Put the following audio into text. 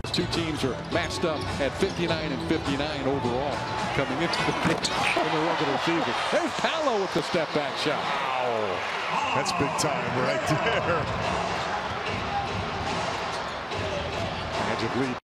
Two teams are matched up at 59 and 59 overall coming into the regular season. There's Paolo with the step back shot. Wow. That's big time right there. Magic lead.